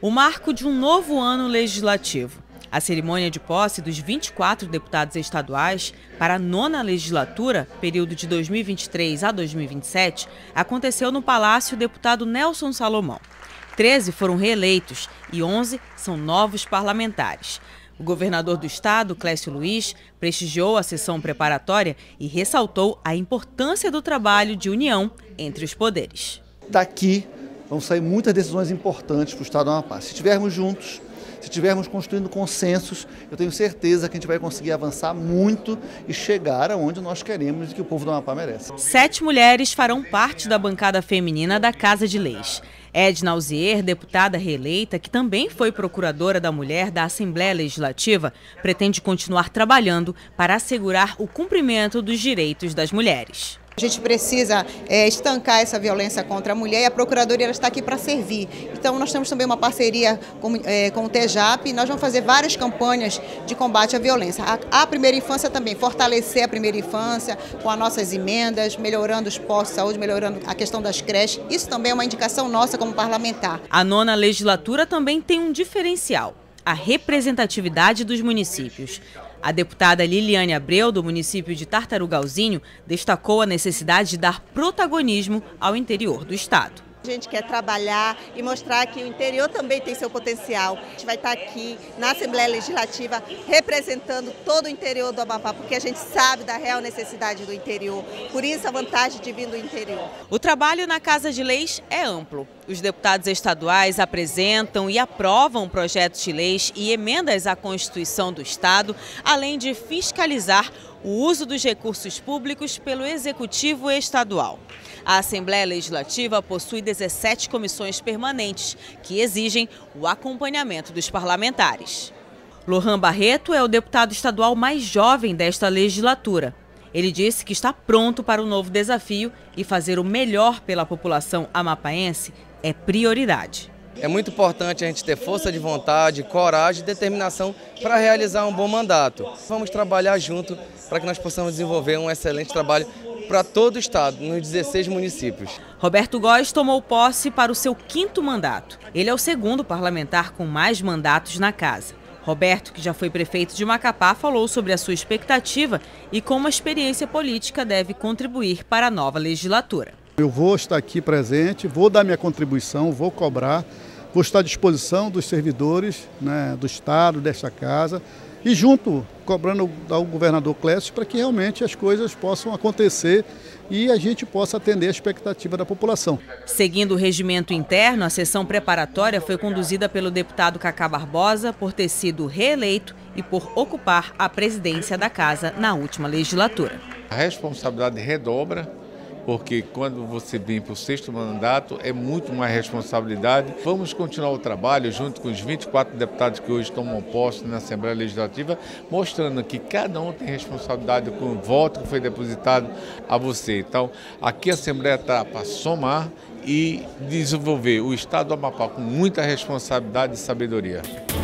o marco de um novo ano legislativo. A cerimônia de posse dos 24 deputados estaduais para a 9ª legislatura, período de 2023 a 2027, aconteceu no Palácio Deputado Nelson Salomão. 13 foram reeleitos e 11 são novos parlamentares. O governador do estado, Clécio Luiz, prestigiou a sessão preparatória e ressaltou a importância do trabalho de união entre os poderes. Daqui vão sair muitas decisões importantes para o estado do Amapá. Se estivermos juntos, se estivermos construindo consensos, eu tenho certeza que a gente vai conseguir avançar muito e chegar aonde nós queremos e que o povo do Amapá merece. 7 mulheres farão parte da bancada feminina da Casa de Leis. Edna Alzier, deputada reeleita, que também foi procuradora da mulher da Assembleia Legislativa, pretende continuar trabalhando para assegurar o cumprimento dos direitos das mulheres. A gente precisa estancar essa violência contra a mulher e a Procuradoria está aqui para servir. Então nós temos também uma parceria com o TEJAP e nós vamos fazer várias campanhas de combate à violência. A primeira infância também, fortalecer a primeira infância com as nossas emendas, melhorando os postos de saúde, melhorando a questão das creches. Isso também é uma indicação nossa como parlamentar. A 9ª legislatura também tem um diferencial: a representatividade dos municípios. A deputada Liliane Abreu, do município de Tartarugalzinho, destacou a necessidade de dar protagonismo ao interior do estado. A gente quer trabalhar e mostrar que o interior também tem seu potencial. A gente vai estar aqui na Assembleia Legislativa representando todo o interior do Amapá, porque a gente sabe da real necessidade do interior. Por isso a vantagem de vir do interior. O trabalho na Casa de Leis é amplo. Os deputados estaduais apresentam e aprovam projetos de leis e emendas à Constituição do Estado, além de fiscalizar o uso dos recursos públicos pelo Executivo Estadual. A Assembleia Legislativa possui 17 comissões permanentes, que exigem o acompanhamento dos parlamentares. Lohan Barreto é o deputado estadual mais jovem desta legislatura. Ele disse que está pronto para o novo desafio e fazer o melhor pela população amapaense é prioridade. É muito importante a gente ter força de vontade, coragem e determinação para realizar um bom mandato. Vamos trabalhar junto para que nós possamos desenvolver um excelente trabalho para todo o estado, nos 16 municípios. Roberto Góes tomou posse para o seu 5º mandato. Ele é o 2º parlamentar com mais mandatos na casa. Roberto, que já foi prefeito de Macapá, falou sobre a sua expectativa e como a experiência política deve contribuir para a nova legislatura. Eu vou estar aqui presente, vou dar minha contribuição, vou cobrar, vou estar à disposição dos servidores, do estado, desta casa, e junto, cobrando ao governador Clécio para que realmente as coisas possam acontecer e a gente possa atender a expectativa da população. Seguindo o regimento interno, a sessão preparatória foi conduzida pelo deputado Cacá Barbosa por ter sido reeleito e por ocupar a presidência da casa na última legislatura. A responsabilidade redobra, porque quando você vem para o 6º mandato é muito mais responsabilidade. Vamos continuar o trabalho junto com os 24 deputados que hoje tomam posse na Assembleia Legislativa, mostrando que cada um tem responsabilidade com o voto que foi depositado a você. Então, aqui a Assembleia está para somar e desenvolver o estado do Amapá com muita responsabilidade e sabedoria.